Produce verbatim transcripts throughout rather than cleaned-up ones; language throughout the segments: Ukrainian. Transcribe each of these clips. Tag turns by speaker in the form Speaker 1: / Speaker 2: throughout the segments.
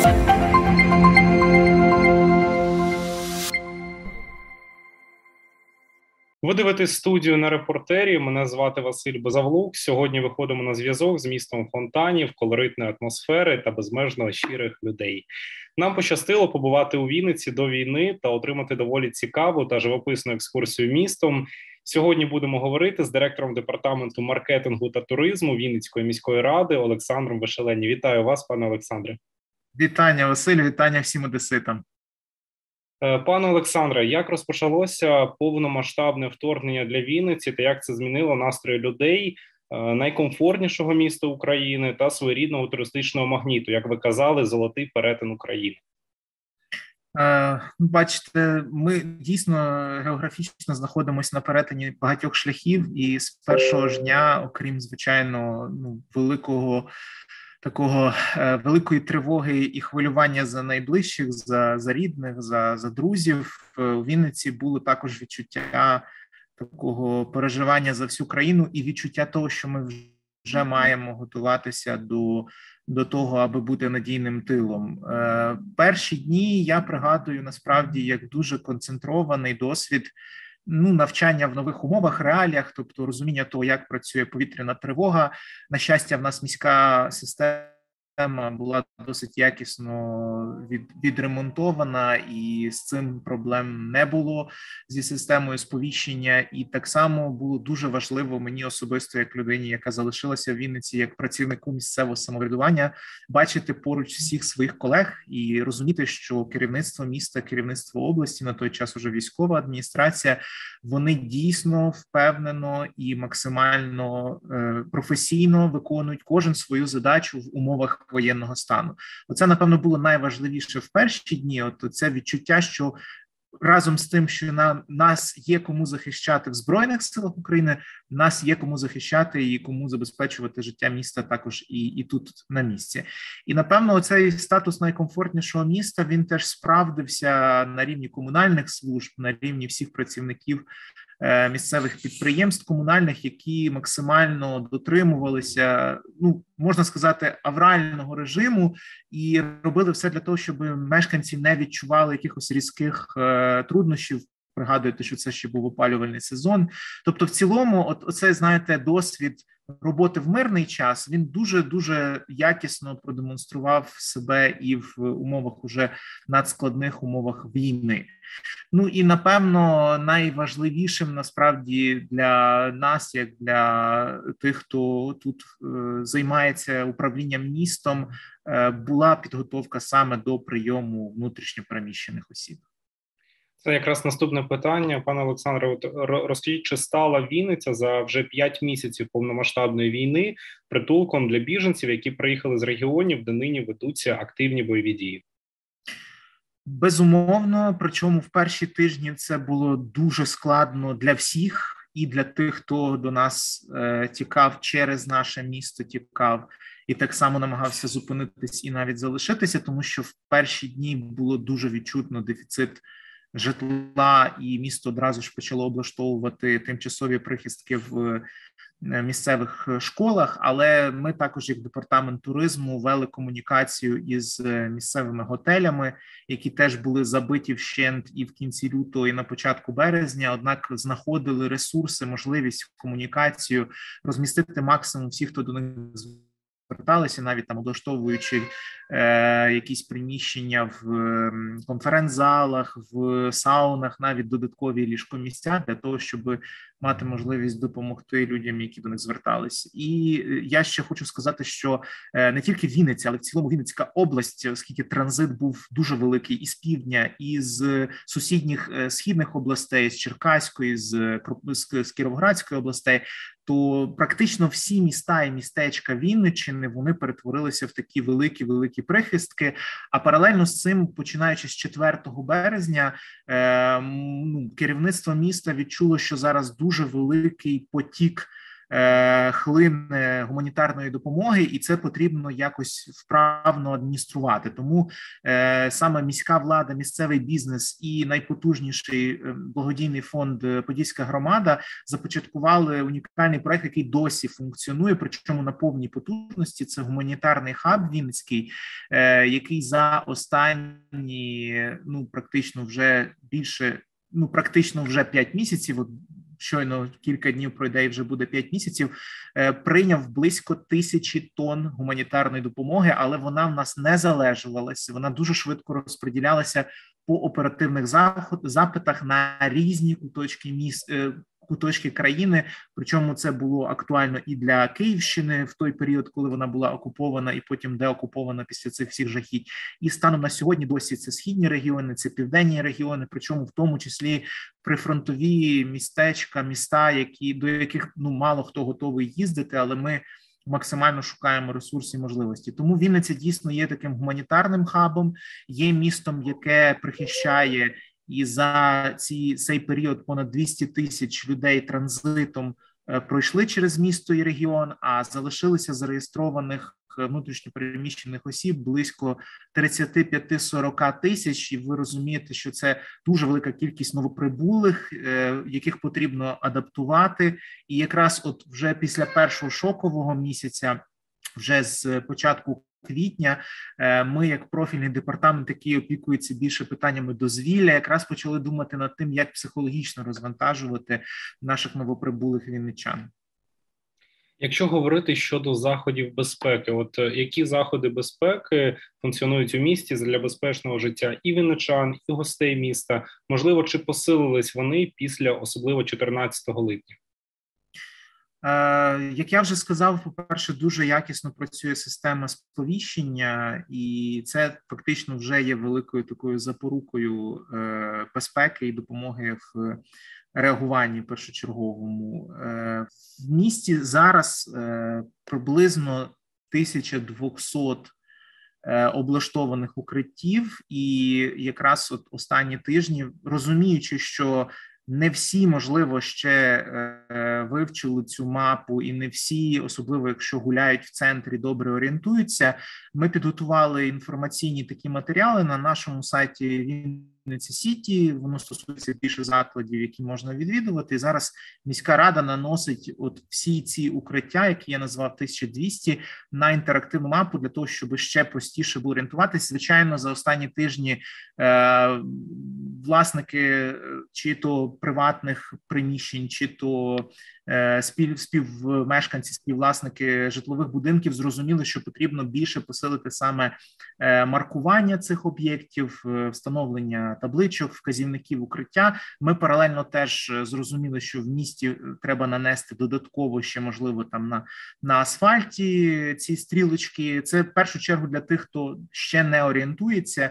Speaker 1: Ви дивитесь студію на репортері. Мене звати Василь Безавлук. Сьогодні виходимо на зв'язок з містом фонтанів, колоритної атмосфери та безмежно щирих людей. Нам пощастило побувати у Вінниці до війни та отримати доволі цікаву та живописну екскурсію містом. Сьогодні будемо говорити з директором департаменту маркетингу та туризму Вінницької міської ради Олександром Вишелені. Вітаю вас, пане Олександре.
Speaker 2: Вітання, Василь, вітання всім одеситам.
Speaker 1: Пане Олександре, як розпочалося повномасштабне вторгнення для Вінниці та як це змінило настрої людей, найкомфортнішого міста України та своєрідного туристичного магніту, як ви казали, золотий перетин України?
Speaker 2: Бачите, ми дійсно географічно знаходимося на перетині багатьох шляхів, і з першого ж дня, окрім, звичайно, ну, великого такого е, великої тривоги і хвилювання за найближчих, за, за рідних, за, за друзів, е, у Вінниці було також відчуття такого переживання за всю країну і відчуття того, що ми вже маємо готуватися до, до того, аби бути надійним тилом. Е, перші дні я пригадую, насправді, як дуже концентрований досвід ну, навчання в нових умовах, реаліях, тобто розуміння того, як працює повітряна тривога. На щастя, в нас міська система була досить якісно від, відремонтована, і з цим проблем не було зі системою сповіщення. І так само було дуже важливо мені особисто, як людині, яка залишилася в Вінниці, як працівнику місцевого самоврядування, бачити поруч всіх своїх колег і розуміти, що керівництво міста, керівництво області, на той час уже військова адміністрація, вони дійсно впевнено і максимально е, професійно виконують кожен свою задачу в умовах воєнного стану. Оце, напевно, було найважливіше в перші дні. От це відчуття, що разом з тим, що на нас є кому захищати в Збройних силах України, нас є кому захищати і кому забезпечувати життя міста також і, і тут на місці. І, напевно, оцей статус найкомфортнішого міста, він теж справдився на рівні комунальних служб, на рівні всіх працівників місцевих підприємств комунальних, які максимально дотримувалися, ну, можна сказати, аврального режиму і робили все для того, щоб мешканці не відчували якихось різких е, труднощів. Пригадуєте, що це ще був опалювальний сезон. Тобто, в цілому, от оцей, знаєте, досвід роботи в мирний час, він дуже-дуже якісно продемонстрував себе і в умовах уже надскладних умовах війни. Ну і, напевно, найважливішим насправді для нас, як для тих, хто тут е, займається управлінням містом, е, була підготовка саме до прийому внутрішньо переміщених осіб.
Speaker 1: Це якраз наступне питання. Пане Олександре, от розкажіть, чи стала Вінниця за вже п'ять місяців повномасштабної війни притулком для біженців, які приїхали з регіонів, де нині ведуться активні бойові дії?
Speaker 2: Безумовно, причому в перші тижні це було дуже складно для всіх, і для тих, хто до нас е, тікав через наше місто, тікав, і так само намагався зупинитись і навіть залишитися, тому що в перші дні було дуже відчутно дефіцит житла, і місто одразу ж почало облаштовувати тимчасові прихистки в місцевих школах, але ми також, як департамент туризму, вели комунікацію із місцевими готелями, які теж були забиті вщент і в кінці лютого, і на початку березня, однак знаходили ресурси, можливість комунікацію, розмістити максимум всіх, хто до них зверталися, навіть там облаштовуючи е, якісь приміщення в е, конференц-залах, в саунах, навіть додаткові ліжкомісця для того, щоб мати можливість допомогти людям, які до них звертались. І я ще хочу сказати, що е, не тільки Вінниця, але в цілому Вінницька область, оскільки транзит був дуже великий і з півдня, і з сусідніх е, східних областей, з Черкаської, з, з, з Кіровоградської областей, то практично всі міста і містечка Вінниччини, вони перетворилися в такі великі-великі прихистки, а паралельно з цим, починаючи з четвертого березня, е, ну, керівництво міста відчуло, що зараз дуже великий потік хлине гуманітарної допомоги, і це потрібно якось вправно адмініструвати. Тому саме міська влада, місцевий бізнес і найпотужніший благодійний фонд «Подільська громада» започаткували унікальний проект, який досі функціонує, причому на повній потужності. Це гуманітарний хаб Вінницький, який за останні, ну, практично вже більше, ну, практично вже п'ять місяців, от щойно кілька днів пройде і вже буде п'ять місяців, прийняв близько тисячі тонн гуманітарної допомоги, але вона в нас не залежувалася, вона дуже швидко розподілялася по оперативних запитах на різні куточки міст, куточки країни, причому це було актуально і для Київщини в той період, коли вона була окупована і потім деокупована після цих всіх жахіть. І станом на сьогодні досі це східні регіони, це південні регіони, причому в тому числі прифронтові містечка, міста, які, до яких ну мало хто готовий їздити, але ми максимально шукаємо ресурси і можливості. Тому Вінниця дійсно є таким гуманітарним хабом, є містом, яке прихищає, і за ці, цей період понад двісті тисяч людей транзитом пройшли через місто і регіон, а залишилися зареєстрованих внутрішньопереміщених осіб близько тридцять п'ять - сорок тисяч, і ви розумієте, що це дуже велика кількість новоприбулих, яких потрібно адаптувати. І якраз от вже після першого шокового місяця, вже з початку квітня, ми, як профільний департамент, який опікується більше питаннями дозвілля, якраз почали думати над тим, як психологічно розвантажувати наших новоприбулих вінничан.
Speaker 1: Якщо говорити щодо заходів безпеки, от які заходи безпеки функціонують у місті для безпечного життя і вінничан, і гостей міста? Можливо, чи посилились вони після особливо чотирнадцятого липня?
Speaker 2: Як я вже сказав, по-перше, дуже якісно працює система сповіщення, і це фактично вже є великою такою запорукою безпеки і допомоги в реагуванні першочерговому. В місті зараз приблизно тисяча двісті облаштованих укриттів, і якраз от останні тижні, розуміючи, що не всі, можливо, ще е, вивчили цю мапу, і не всі, особливо якщо гуляють в центрі, добре орієнтуються. Ми підготували інформаційні такі матеріали на нашому сайті Вінниця Сіті. Воно стосується більше закладів, які можна відвідувати. І зараз міська рада наносить от всі ці укриття, які я назвав тисяча двісті, на інтерактивну мапу для того, щоб ще простіше було орієнтуватися. Звичайно, за останні тижні е, власники чи то приватних приміщень, чи то е, спів, співмешканці, співвласники житлових будинків зрозуміли, що потрібно більше посилити саме е, маркування цих об'єктів, е, встановлення табличок, вказівників укриття. Ми паралельно теж зрозуміли, що в місті треба нанести додатково ще, можливо, там на, на асфальті ці стрілочки. Це в першу чергу для тих, хто ще не орієнтується.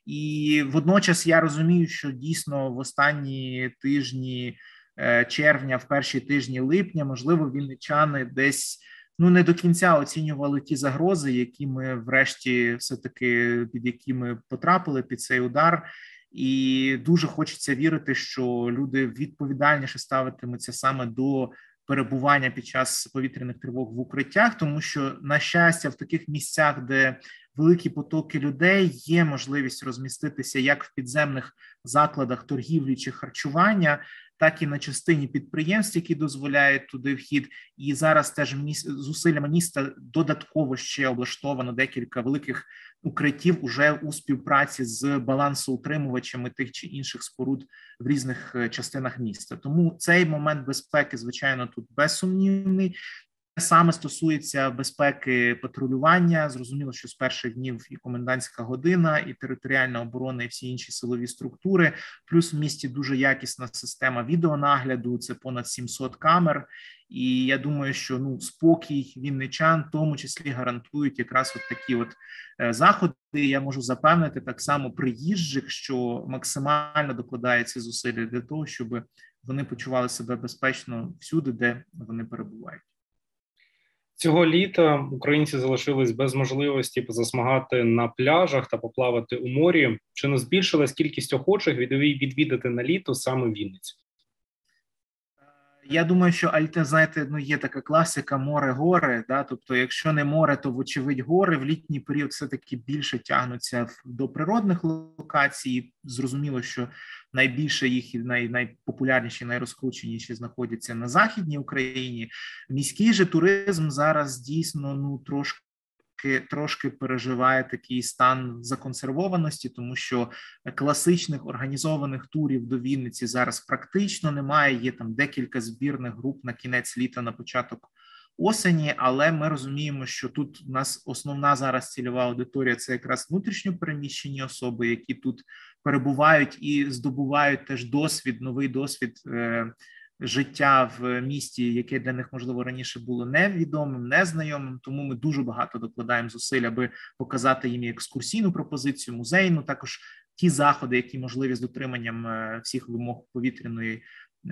Speaker 2: І водночас я розумію, що дійсно в останні тижні червня, в перші тижні липня, можливо, вінничани десь ну не до кінця оцінювали ті загрози, які ми врешті все-таки, під які ми потрапили під цей удар. І дуже хочеться вірити, що люди відповідальніше ставитимуться саме до перебування під час повітряних тривог в укриттях, тому що, на щастя, в таких місцях, де великі потоки людей, є можливість розміститися як в підземних закладах торгівлі чи харчування, так і на частині підприємств, які дозволяють туди вхід. І зараз теж зусиллями міста додатково ще облаштовано декілька великих укриттів уже у співпраці з балансоутримувачами тих чи інших споруд в різних частинах міста. Тому цей момент безпеки, звичайно, тут безсумнівний. Саме стосується безпеки патрулювання. Зрозуміло, що з перших днів і комендантська година, і територіальна оборона, і всі інші силові структури. Плюс в місті дуже якісна система відеонагляду, це понад сімсот камер. І я думаю, що ну спокій вінничан в тому числі гарантують якраз от такі от е, заходи. Я можу запевнити так само приїжджих, що максимально докладаються зусилля для того, щоб вони почували себе безпечно всюди, де вони перебувають.
Speaker 1: Цього літа українці залишились без можливості позасмагати на пляжах та поплавати у морі. Чи не збільшилась кількість охочих відвідати на літо саме Вінницю?
Speaker 2: Я думаю, що альте, знаєте, ну є така класика море-гори. Да? Тобто, якщо не море, то вочевидь гори в літній період все-таки більше тягнуться до природних локацій. Зрозуміло, що найбільше їх і най, найпопулярніші, найрозкрученіші знаходяться на Західній Україні. Міський же туризм зараз дійсно ну трошки. Трошки переживає такий стан законсервованості, тому що класичних організованих турів до Вінниці зараз практично немає. Є там декілька збірних груп на кінець літа, на початок осені, але ми розуміємо, що тут у нас основна зараз цільова аудиторія – це якраз внутрішньо переміщені особи, які тут перебувають і здобувають теж досвід, новий досвід життя в місті, яке для них, можливо, раніше було невідомим, незнайомим, тому ми дуже багато докладаємо зусиль, аби показати їм екскурсійну пропозицію, музейну, також ті заходи, які можливі з дотриманням всіх вимог повітряної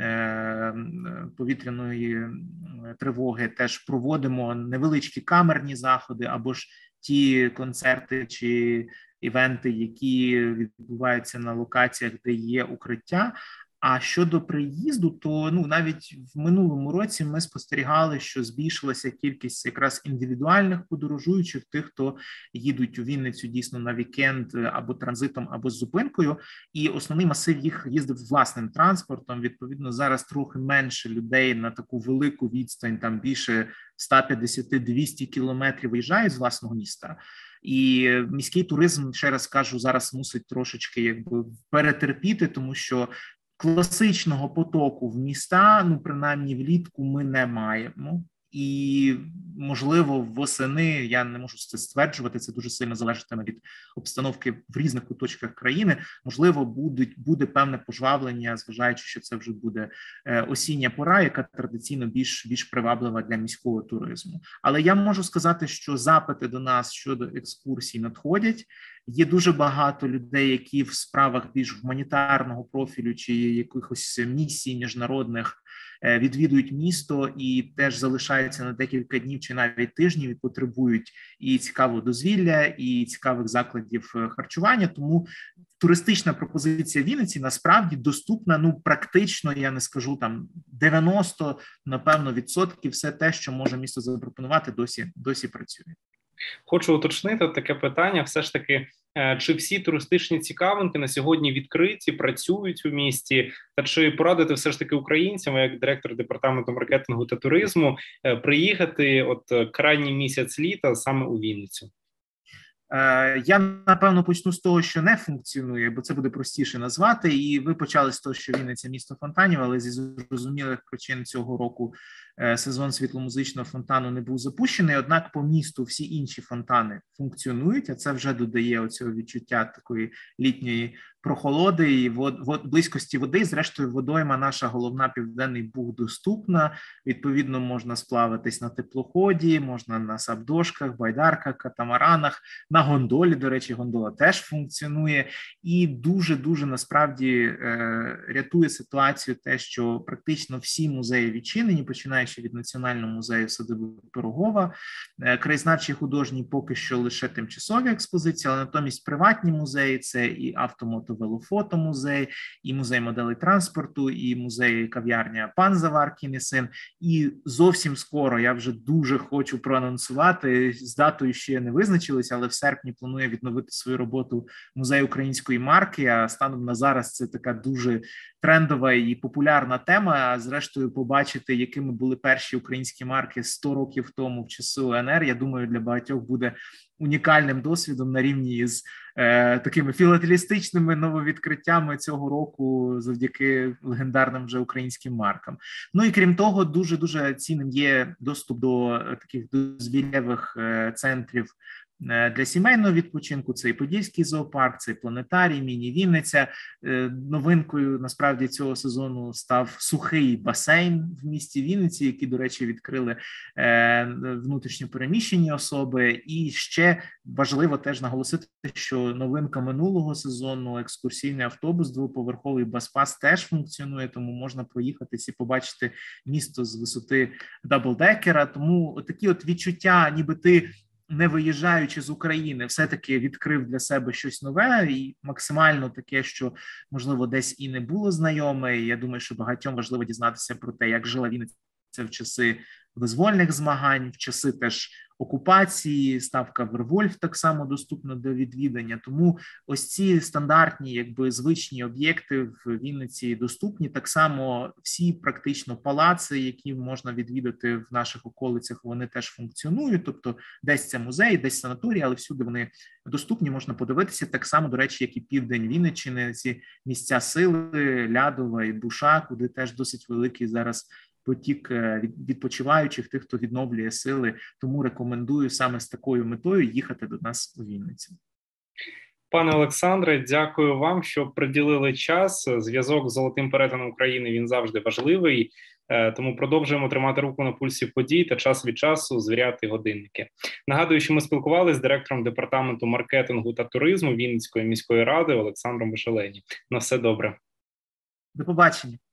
Speaker 2: повітряної тривоги, теж проводимо невеличкі камерні заходи або ж ті концерти чи івенти, які відбуваються на локаціях, де є укриття. А щодо приїзду, то ну навіть в минулому році ми спостерігали, що збільшилася кількість якраз індивідуальних подорожуючих, тих, хто їдуть у Вінницю дійсно на вікенд або транзитом, або з зупинкою. І основний масив їх їздив власним транспортом. Відповідно, зараз трохи менше людей на таку велику відстань, там більше сто п'ятдесят - двісті кілометрів виїжджають з власного міста. І міський туризм, ще раз кажу, зараз мусить трошечки якби перетерпіти, тому що класичного потоку в міста, ну, принаймні влітку, ми не маємо. І, можливо, восени, я не можу це стверджувати, це дуже сильно залежатиме від обстановки в різних куточках країни, можливо, будуть, буде певне пожвавлення, зважаючи, що це вже буде осіння пора, яка традиційно більш, більш приваблива для міського туризму. Але я можу сказати, що запити до нас щодо екскурсій надходять. Є дуже багато людей, які в справах більш гуманітарного профілю чи якихось місій міжнародних відвідують місто і теж залишаються на декілька днів чи навіть тижнів і потребують і цікавого дозвілля, і цікавих закладів харчування. Тому туристична пропозиція Вінниці насправді доступна, ну практично, я не скажу там дев'яносто, напевно, відсотків, все те, що може місто запропонувати, досі, досі працює.
Speaker 1: Хочу уточнити таке питання, все ж таки, чи всі туристичні цікавинки на сьогодні відкриті, працюють у місті, та чи порадити все ж таки українцям, як директор департаменту маркетингу та туризму, приїхати от крайній місяць літа саме у Вінницю?
Speaker 2: Я, напевно, почну з того, що не функціонує, бо це буде простіше назвати, і ви почали з того, що Вінниця – місто фонтанів, але зі зрозумілих причин цього року сезон світломузичного фонтану не був запущений, однак по місту всі інші фонтани функціонують, а це вже додає оцього відчуття такої літньої прохолоди і вод, вод, близькості води. Зрештою, водойма наша головна Південний Буг доступна, відповідно можна сплаватись на теплоході, можна на сабдошках, байдарках, катамаранах, на гондолі, до речі, гондола теж функціонує, і дуже-дуже насправді е, рятує ситуацію те, що практично всі музеї відчинені, починаючи від Національного музею садиби Пирогова. Е, краєзнавчі художні поки що лише тимчасові експозиції, але натомість приватні музеї – це і автомото-велофотомузей, і музей моделей транспорту, і музей кав'ярня «Пан Заваркін і син». І зовсім скоро, я вже дуже хочу проанонсувати, з датою ще не визначилися, але в серпні планує відновити свою роботу музей української марки, а станом на зараз це така дуже трендова і популярна тема, а зрештою побачити, якими були перші українські марки сто років тому в часи УНР, я думаю, для багатьох буде унікальним досвідом на рівні з е, такими філателістичними нововідкриттями цього року завдяки легендарним вже українським маркам. Ну і крім того, дуже-дуже цінним є доступ до таких дозвіллєвих е, центрів для сімейного відпочинку. Це і Подільський зоопарк, це і планетарій, міні-Вінниця. Новинкою, насправді, цього сезону став сухий басейн в місті Вінниці, який, до речі, відкрили внутрішньо переміщені особи. І ще важливо теж наголосити, що новинка минулого сезону, екскурсійний автобус двоповерховий Баспас теж функціонує, тому можна проїхатись і побачити місто з висоти даблдекера. Тому такі от відчуття, ніби ти не виїжджаючи з України, все-таки відкрив для себе щось нове і максимально таке, що, можливо, десь і не було знайоме. І я думаю, що багатьом важливо дізнатися про те, як жила Вінниця в часи визвольних змагань, в часи теж окупації, ставка Вервольф так само доступна до відвідання. Тому ось ці стандартні, якби звичні об'єкти в Вінниці доступні. Так само всі практично палаци, які можна відвідати в наших околицях, вони теж функціонують. Тобто десь це музей, десь санаторій, але всюди вони доступні, можна подивитися. Так само, до речі, як і південь Вінниччини, ці місця сили, Лядова і Буша, куди теж досить великий зараз потік відпочиваючих, тих, хто відновлює сили. Тому рекомендую саме з такою метою їхати до нас у Вінницю.
Speaker 1: Пане Олександре, дякую вам, що приділили час. Зв'язок з золотим перетином України, він завжди важливий, тому продовжуємо тримати руку на пульсі подій та час від часу звіряти годинники. Нагадую, що ми спілкувалися з директором департаменту маркетингу та туризму Вінницької міської ради Олександром Вишелені. На все добре.
Speaker 2: До побачення.